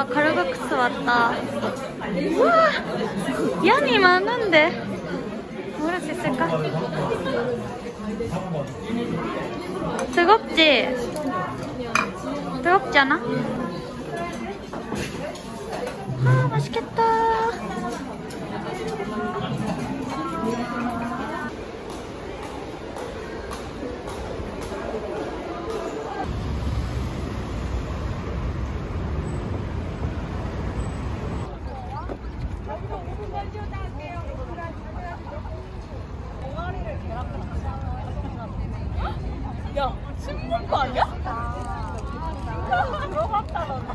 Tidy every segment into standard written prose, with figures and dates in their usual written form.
칼국수 왔다. 우와, 양이 많은데 먹을 수 있을까? 뜨겁지? 뜨겁지 않아? 아, 맛있겠다. 야, 신문 거 아니야? 들어봤다 너.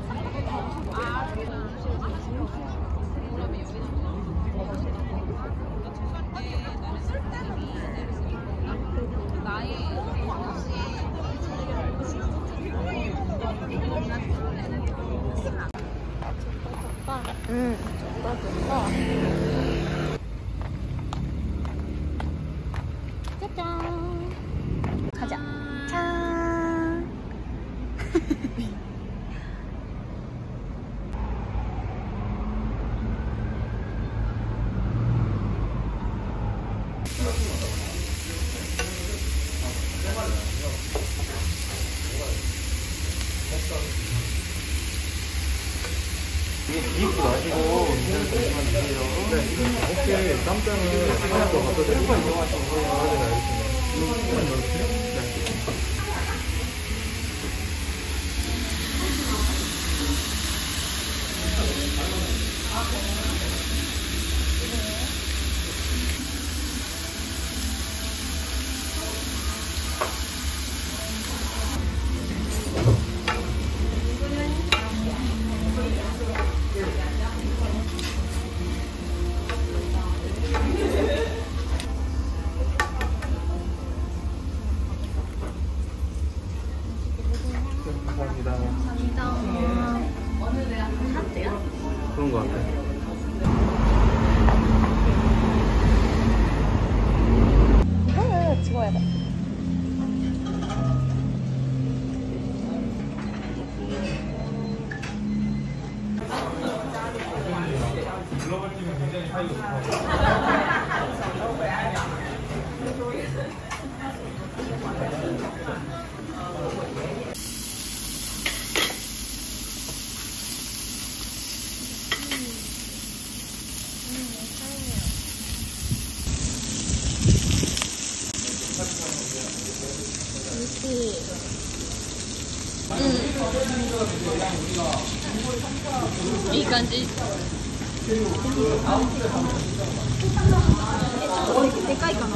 응, 좋다. 짜잔. 가자. 짠. 이입도 마시고 운전 조심만 주세요. 네. 혹시 깜짝을 하나 더 갖다 드리고 이용하시는 거예요? 네, 알겠습니다. 감사합니다. 감사합니다. 하트요? 그런 거 같아요. 이거를 찍어야 돼. 글로벌 팀은 굉장히 사이가 좋다. いい感じ。でかいかな。